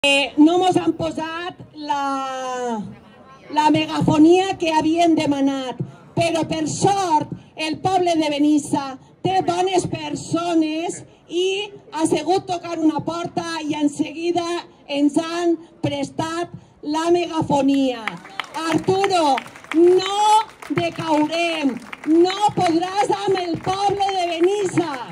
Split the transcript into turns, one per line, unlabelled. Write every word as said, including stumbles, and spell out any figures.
Eh, no mos han posat la, la megafonia que havien demanat, però per sort el poble de Benissa té bones persones i ha sigut tocar una porta i en seguida ens han prestat la megafonia. Arturo, no decaurem, no podràs amb el poble de Benissa.